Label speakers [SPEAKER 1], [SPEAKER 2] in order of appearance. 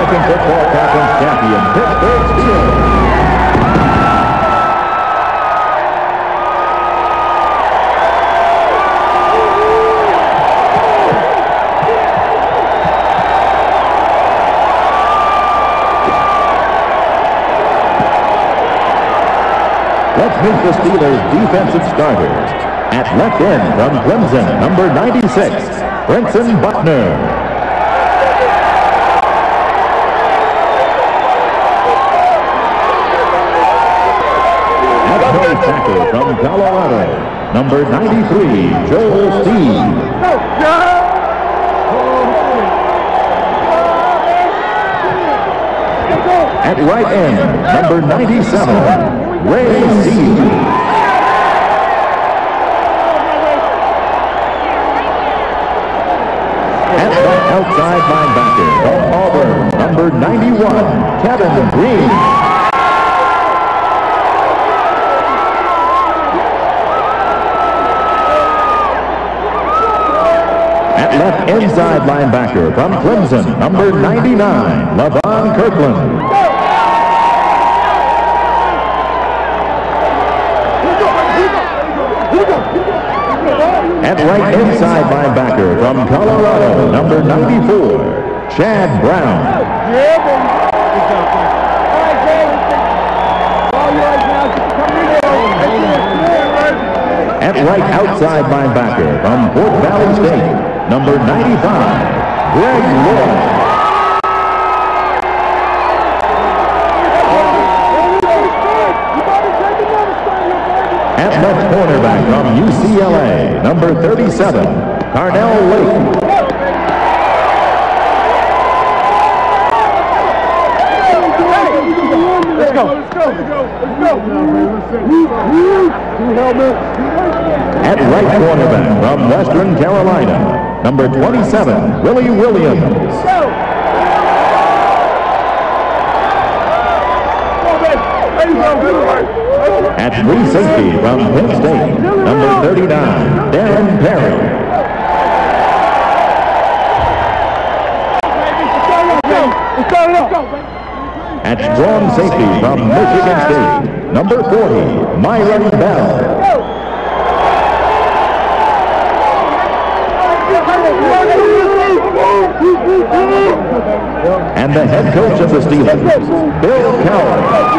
[SPEAKER 1] American Football Conference champion, Pittsburgh Steelers. Let's meet the Steelers' defensive starters. At left end from Clemson, number 96, Brentson Buckner. At nose tackle from Colorado, number 93, Joel Steve. At right end, number 97, Ray Seed. At the outside linebacker from Auburn, number 91, Kevin Green. At left inside linebacker from Clemson, number 99, Levon Kirkland. At right inside linebacker from Colorado, number 94, Chad Brown. At right outside linebacker from Fort Valley State, number 95, Greg Lloyd. At left cornerback from UCLA, number 37, Carnell Lake.
[SPEAKER 2] Let's go.
[SPEAKER 1] At right cornerback from Western Carolina, number 27, Willie Williams. At free safety from Penn State, number 39, Darren Perry. At strong safety from Michigan State, number 40, Myron Bell. And the head coach of the Steelers, Bill Cowher.